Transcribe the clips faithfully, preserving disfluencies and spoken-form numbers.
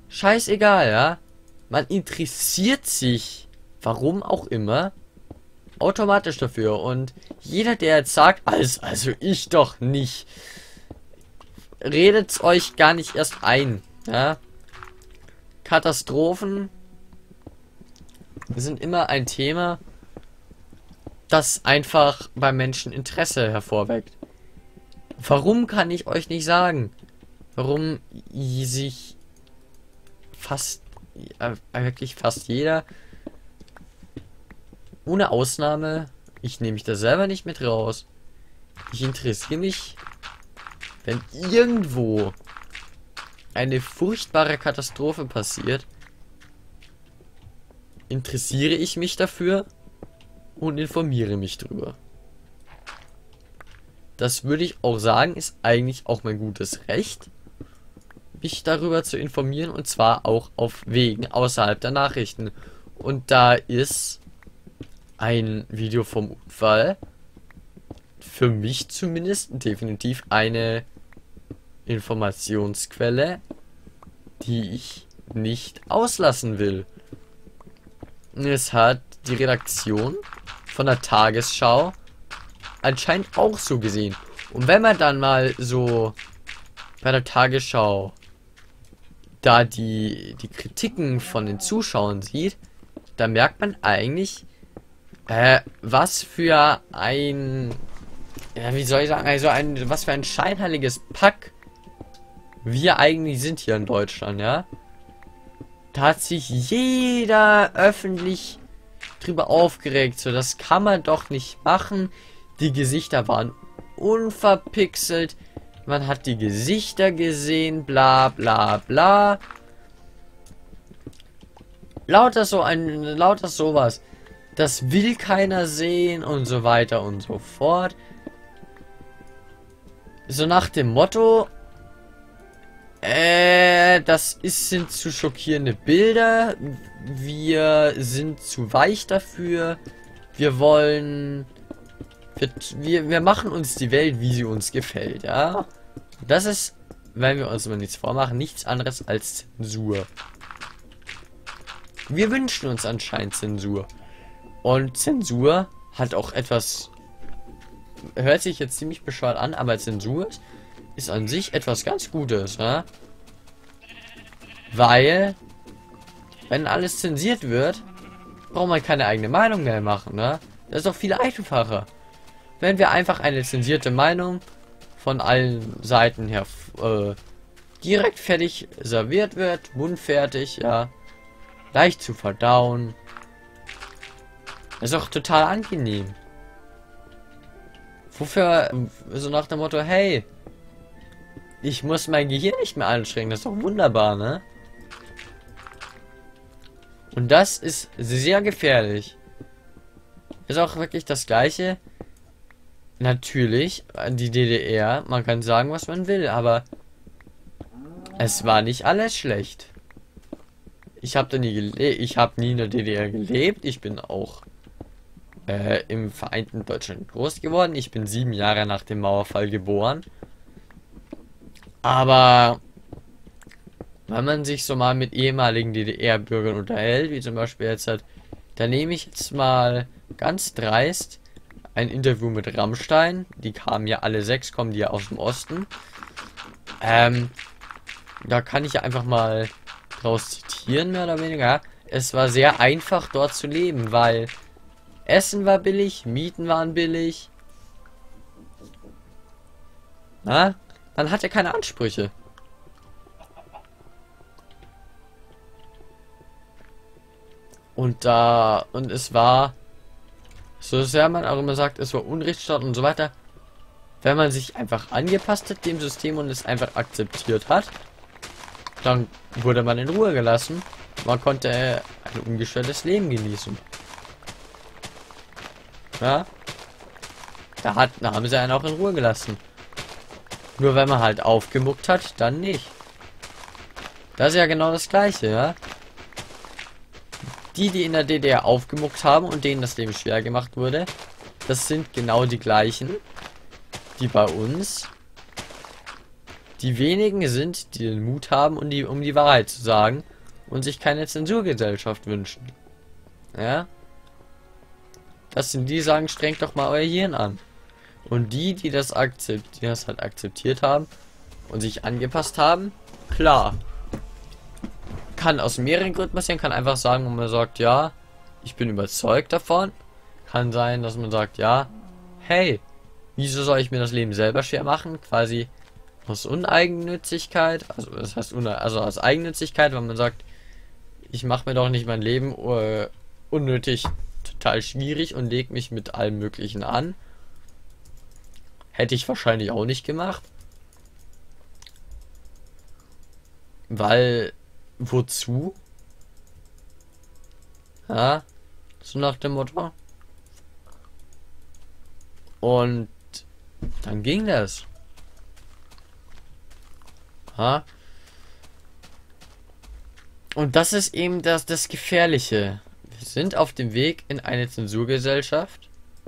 scheißegal, ja. Man interessiert sich, warum auch immer, automatisch dafür. Und jeder, der jetzt sagt, also, also ich doch nicht, redet's euch gar nicht erst ein, ja. Katastrophen sind immer ein Thema, das einfach bei Menschen Interesse hervorweckt. Warum kann ich euch nicht sagen? Warum sich fast, äh, wirklich fast jeder, ohne Ausnahme, ich nehme mich da selber nicht mit raus. Ich interessiere mich, wenn irgendwo eine furchtbare Katastrophe passiert, interessiere ich mich dafür und informiere mich drüber. Das würde ich auch sagen, ist eigentlich auch mein gutes Recht, mich darüber zu informieren, und zwar auch auf Wegen außerhalb der Nachrichten. Und da ist ein Video vom Unfall für mich zumindest definitiv eine Informationsquelle, die ich nicht auslassen will. Es hat die Redaktion von der Tagesschau anscheinend auch so gesehen. Und wenn man dann mal so bei der Tagesschau da die, die Kritiken von den Zuschauern sieht, da merkt man eigentlich, äh, was für ein, ja, wie soll ich sagen, also ein, was für ein scheinheiliges Pack wir eigentlich sind hier in Deutschland, ja. Da hat sich jeder öffentlich drüber aufgeregt, so das kann man doch nicht machen. Die Gesichter waren unverpixelt, man hat die Gesichter gesehen, bla bla bla. Lauter so ein, lauter sowas. Das will keiner sehen und so weiter und so fort. So nach dem Motto, äh, das ist, sind zu schockierende Bilder. Wir sind zu weich dafür. Wir wollen, wir, wir, wir machen uns die Welt, wie sie uns gefällt, ja. Das ist, wenn wir uns mal nichts vormachen, nichts anderes als Zensur. Wir wünschen uns anscheinend Zensur. Und Zensur hat auch etwas, hört sich jetzt ziemlich bescheuert an, aber Zensur ist an sich etwas ganz Gutes, ne? Weil, wenn alles zensiert wird, braucht man keine eigene Meinung mehr machen, ne? Das ist doch viel einfacher. Wenn wir einfach eine zensierte Meinung von allen Seiten her äh, direkt fertig serviert wird, mundfertig, ja, leicht zu verdauen. Das ist auch total angenehm. Wofür, so nach dem Motto, hey, ich muss mein Gehirn nicht mehr anstrengen, das ist doch wunderbar, ne? Und das ist sehr gefährlich. Ist auch wirklich das Gleiche. Natürlich, die D D R, man kann sagen, was man will, aber es war nicht alles schlecht. Ich habe da nie gelebt, ich habe nie in der D D R gelebt, ich bin auch äh, im vereinten Deutschland groß geworden, ich bin sieben Jahre nach dem Mauerfall geboren. Aber wenn man sich so mal mit ehemaligen D D R-Bürgern unterhält, wie zum Beispiel jetzt halt, da nehme ich jetzt mal ganz dreist ein Interview mit Rammstein, die kamen ja alle sechs, kommen die ja aus dem Osten. Ähm, da kann ich ja einfach mal draus zitieren, mehr oder weniger. Es war sehr einfach dort zu leben, weil Essen war billig, Mieten waren billig. Na? Man hatte keine Ansprüche. Und da, und es war, so sehr man auch immer sagt, es war Unrechtsstaat und so weiter, wenn man sich einfach angepasst hat dem System und es einfach akzeptiert hat, dann wurde man in Ruhe gelassen. Man konnte ein ungestörtes Leben genießen. Ja? Da, hat, da haben sie einen auch in Ruhe gelassen. Nur wenn man halt aufgemuckt hat, dann nicht. Das ist ja genau das Gleiche, ja. Die, die in der D D R aufgemuckt haben und denen das Leben schwer gemacht wurde, das sind genau die gleichen, die bei uns die wenigen sind, die den Mut haben, um die, um die Wahrheit zu sagen und sich keine Zensurgesellschaft wünschen. Ja? Das sind die, die sagen, strengt doch mal euer Hirn an. Und die, die das akzept, die das halt akzeptiert haben und sich angepasst haben, klar. Kann aus mehreren Gründen passieren, kann einfach sagen, wo man sagt, ja, ich bin überzeugt davon. Kann sein, dass man sagt, ja, hey, wieso soll ich mir das Leben selber schwer machen? Quasi aus Uneigennützigkeit, also das heißt, also aus Eigennützigkeit, weil man sagt, ich mache mir doch nicht mein Leben uh, unnötig total schwierig und leg mich mit allem Möglichen an. Hätte ich wahrscheinlich auch nicht gemacht. Weil, wozu? Ja, so nach dem Motto. Und dann ging das. Ja. Und das ist eben das, das Gefährliche. Wir sind auf dem Weg in eine Zensurgesellschaft.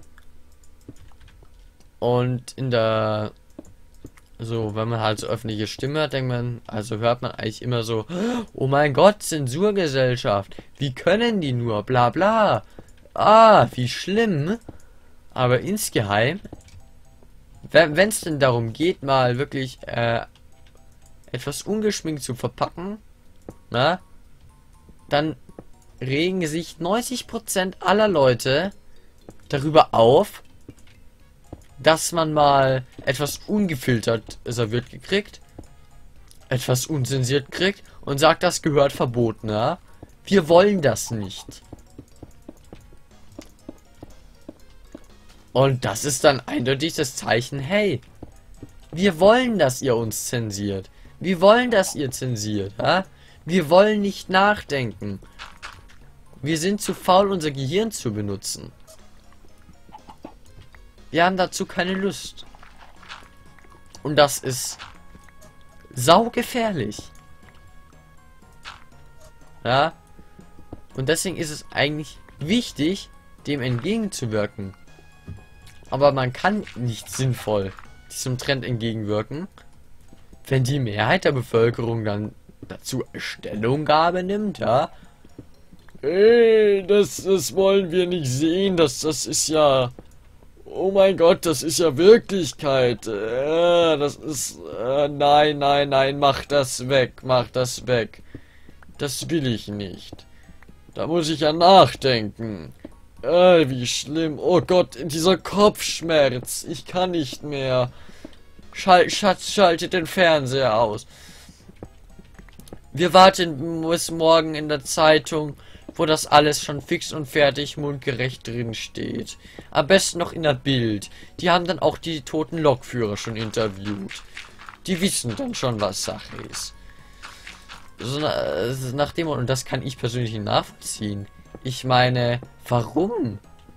Und in der, so, wenn man halt so öffentliche Stimme hat, denkt man, also hört man eigentlich immer so, oh mein Gott, Zensurgesellschaft, wie können die nur, bla bla, ah, wie schlimm. Aber insgeheim, wenn es denn darum geht, mal wirklich äh, etwas ungeschminkt zu verpacken, na, dann regen sich neunzig Prozent aller Leute darüber auf, dass man mal etwas ungefiltert serviert gekriegt, etwas unzensiert kriegt und sagt, das gehört verboten, ja? Wir wollen das nicht. Und das ist dann eindeutig das Zeichen, hey, wir wollen, dass ihr uns zensiert. Wir wollen, dass ihr zensiert, ja? Wir wollen nicht nachdenken. Wir sind zu faul, unser Gehirn zu benutzen. Wir haben dazu keine Lust. Und das ist saugefährlich. Ja? Und deswegen ist es eigentlich wichtig, dem entgegenzuwirken. Aber man kann nicht sinnvoll diesem Trend entgegenwirken, wenn die Mehrheit der Bevölkerung dann dazu Stellungnahme nimmt, ja. Ey, das, das wollen wir nicht sehen, das, das ist ja... Oh mein Gott, das ist ja Wirklichkeit. Äh, das ist... Äh, nein, nein, nein, mach das weg, mach das weg. Das will ich nicht. Da muss ich ja nachdenken. Äh, wie schlimm. Oh Gott, dieser Kopfschmerz. Ich kann nicht mehr. Schal Schatz, schaltet den Fernseher aus. Wir warten bis morgen in der Zeitung, wo das alles schon fix und fertig mundgerecht drin steht. Am besten noch in der Bild. Die haben dann auch die toten Lokführer schon interviewt. Die wissen dann schon, was Sache ist. So, nach dem, und das kann ich persönlich nicht nachvollziehen. Ich meine, warum?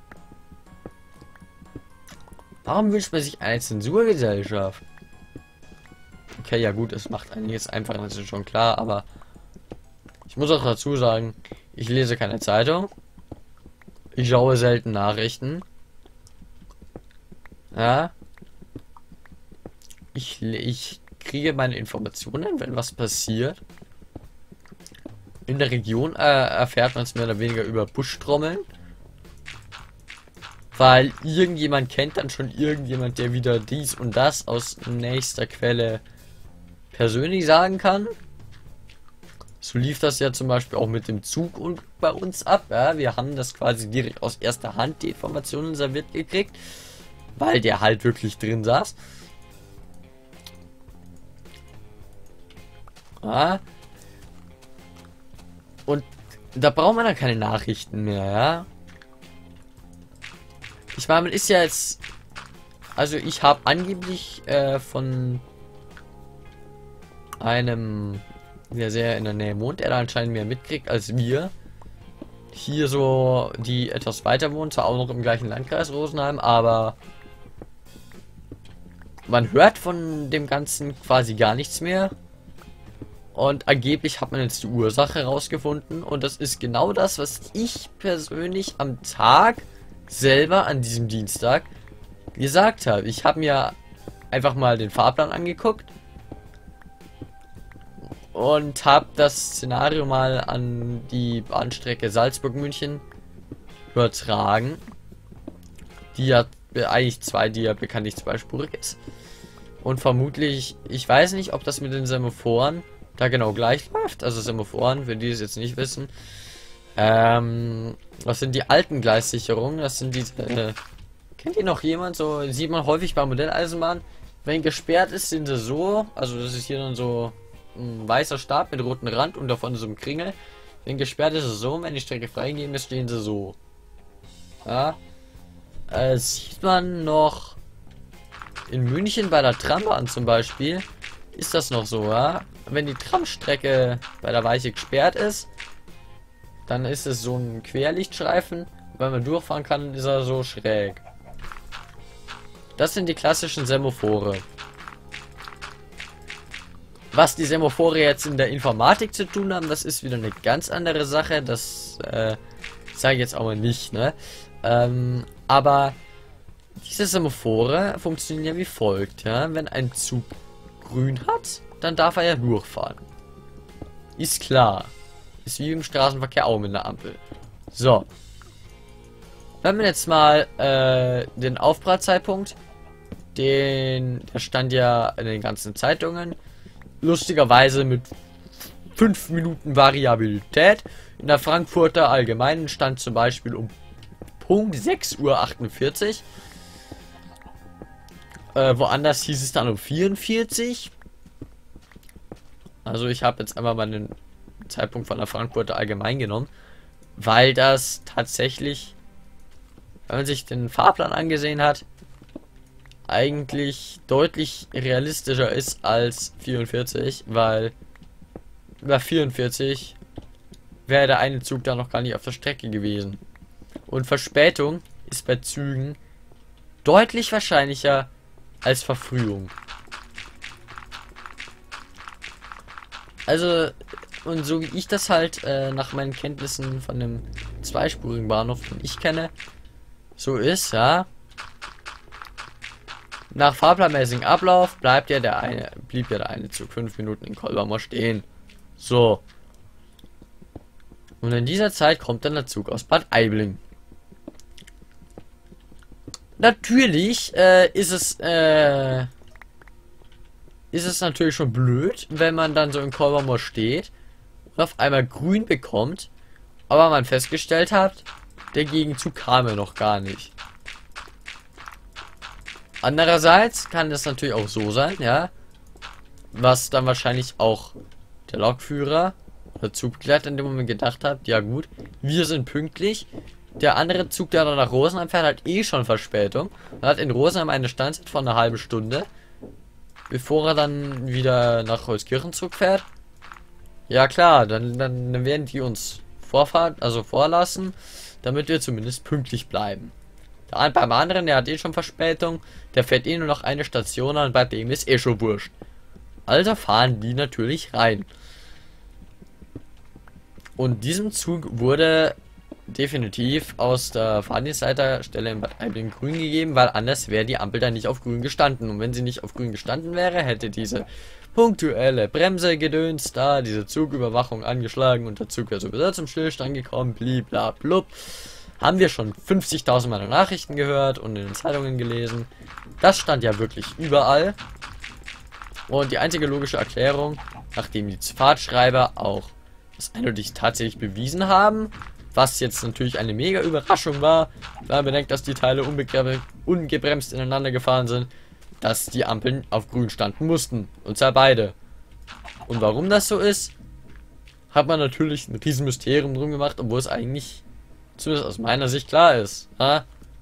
Warum wünscht man sich eine Zensurgesellschaft? Okay, ja gut, es macht einen jetzt einfach, das ist schon klar, aber ich muss auch dazu sagen, ich lese keine Zeitung. Ich schaue selten Nachrichten. Ja. Ich, ich kriege meine Informationen, wenn was passiert. In der Region äh, erfährt man es mehr oder weniger über Buschtrommeln. Weil irgendjemand kennt dann schon irgendjemand, der wieder dies und das aus nächster Quelle persönlich sagen kann. So lief das ja zum Beispiel auch mit dem Zug und bei uns ab. Ja? Wir haben das quasi direkt aus erster Hand, die Informationen serviert gekriegt. Weil der halt wirklich drin saß. Ja. Und da braucht man dann keine Nachrichten mehr, ja. Ich meine, man ist ja jetzt... Also ich habe angeblich äh, von einem, der sehr in der Nähe wohnt, der da anscheinend mehr mitkriegt als wir. Hier so, die etwas weiter wohnen, zwar auch noch im gleichen Landkreis Rosenheim, aber man hört von dem Ganzen quasi gar nichts mehr. Und angeblich hat man jetzt die Ursache herausgefunden. Und das ist genau das, was ich persönlich am Tag selber an diesem Dienstag gesagt habe. Ich habe mir einfach mal den Fahrplan angeguckt. und habe das Szenario mal an die Bahnstrecke Salzburg-München übertragen. Die hat eigentlich zwei, die ja bekanntlich zweispurig ist. Und vermutlich, ich weiß nicht, ob das mit den Semaphoren da genau gleich läuft. Also Semaphoren, für die es jetzt nicht wissen. Ähm, was sind die alten Gleissicherungen? Das sind diese, äh, kennt ihr noch jemand? So sieht man häufig bei Modelleisenbahn. Wenn gesperrt ist, sind sie so. Also das ist hier dann so ein weißer Stab mit rotem Rand und davon so ein Kringel. Wenn gesperrt ist es so, wenn die Strecke freigegeben ist, stehen sie so. Ja. Äh, sieht man noch in München bei der Trambahn zum Beispiel, ist das noch so, ja? Wenn die Tramstrecke bei der Weiche gesperrt ist, dann ist es so ein Querlichtstreifen. Wenn man durchfahren kann, ist er so schräg. Das sind die klassischen Semaphore. Was die Semaphore jetzt in der Informatik zu tun haben, das ist wieder eine ganz andere Sache. Das äh, sage ich jetzt auch mal nicht, ne? Ähm, aber diese Semaphore funktionieren wie folgt, ja? Wenn ein Zug grün hat, dann darf er ja durchfahren. Ist klar. Ist wie im Straßenverkehr auch mit einer Ampel. So. Wenn wir jetzt mal äh, den Aufprallzeitpunkt, den, der stand ja in den ganzen Zeitungen, lustigerweise mit fünf Minuten Variabilität. In der Frankfurter Allgemeinen stand zum Beispiel um Punkt sechs Uhr achtundvierzig. Äh, woanders hieß es dann um vierundvierzig. Also ich habe jetzt einmal mal den Zeitpunkt von der Frankfurter Allgemein genommen, weil das tatsächlich, wenn man sich den Fahrplan angesehen hat, eigentlich deutlich realistischer ist als vierundvierzig, weil über vierundvierzig wäre der eine Zug da noch gar nicht auf der Strecke gewesen. Und Verspätung ist bei Zügen deutlich wahrscheinlicher als Verfrühung. Also, und so wie ich das halt äh, nach meinen Kenntnissen von dem zweispurigen Bahnhof, den ich kenne, so ist, ja. Nach fahrplanmäßigem Ablauf bleibt ja der eine, blieb ja der eine Zug fünf Minuten in Kolbermoor stehen. So. Und in dieser Zeit kommt dann der Zug aus Bad Aibling. Natürlich äh, ist es äh, ist es natürlich schon blöd, wenn man dann so in Kolbermoor steht und auf einmal grün bekommt, aber man festgestellt hat, der Gegenzug kam ja noch gar nicht. Andererseits kann es natürlich auch so sein, ja, was dann wahrscheinlich auch der Lokführer oder Zugbegleiter in dem Moment gedacht hat, ja gut, wir sind pünktlich, der andere Zug, der dann nach Rosenheim fährt, hat eh schon Verspätung und hat in Rosenheim eine Standzeit von einer halben Stunde, bevor er dann wieder nach Holzkirchen zurückfährt. Ja klar, dann, dann, dann werden die uns vorfahren, also vorlassen, damit wir zumindest pünktlich bleiben. Der, beim anderen, der hat eh schon Verspätung, der fährt eh nur noch eine Station an, bei dem ist eh schon wurscht. Also fahren die natürlich rein. Und diesem Zug wurde definitiv aus der Fahrdienstleiterstelle in Bad Aibling grün gegeben, weil anders wäre die Ampel dann nicht auf grün gestanden. Und wenn sie nicht auf grün gestanden wäre, hätte diese punktuelle Bremse gedönst, da diese Zugüberwachung angeschlagen und der Zug wäre sowieso zum Stillstand gekommen, bliblablub. Haben wir schon fünfzigtausend Mal Nachrichten gehört und in den Zeitungen gelesen. Das stand ja wirklich überall. Und die einzige logische Erklärung, nachdem die Fahrtschreiber auch das eindeutig tatsächlich bewiesen haben, was jetzt natürlich eine mega Überraschung war, wenn man bedenkt, dass die Teile ungebremst ineinander gefahren sind, dass die Ampeln auf grün standen mussten. Und zwar beide. Und warum das so ist, hat man natürlich ein riesen Mysterium drum gemacht, obwohl es eigentlich, zumindest aus meiner Sicht, klar ist. Ja?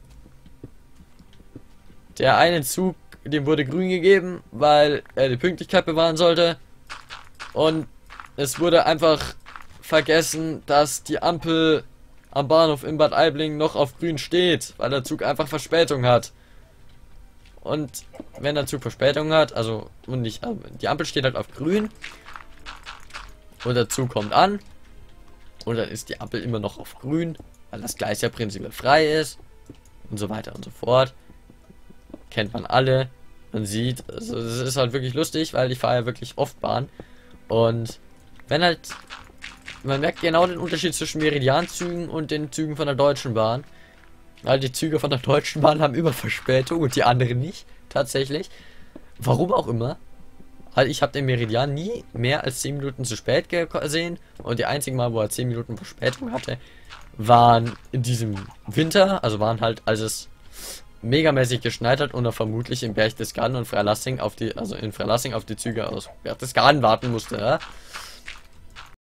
Der eine Zug, dem wurde grün gegeben, weil er die Pünktlichkeit bewahren sollte. Und es wurde einfach vergessen, dass die Ampel am Bahnhof in Bad Aibling noch auf grün steht, weil der Zug einfach Verspätung hat. Und wenn der Zug Verspätung hat, also und nicht, die Ampel steht halt auf grün und der Zug kommt an und dann ist die Ampel immer noch auf grün, weil das Gleis ja prinzipiell frei ist und so weiter und so fort. Kennt man alle. Man sieht, also es ist halt wirklich lustig, weil ich fahre ja wirklich oft Bahn. Und wenn halt, man merkt genau den Unterschied zwischen Meridianzügen und den Zügen von der Deutschen Bahn. Weil die Züge von der Deutschen Bahn haben immer Verspätung und die anderen nicht, tatsächlich. Warum auch immer. Also ich habe den Meridian nie mehr als zehn Minuten zu spät gesehen. Und die einzigen Mal, wo er zehn Minuten Verspätung hatte, waren in diesem Winter. Also waren halt, als es megamäßig geschneit hat und er vermutlich in Berchtesgaden und Freilassing auf die, also in Freilassing auf die Züge aus Berchtesgaden warten musste. Ja?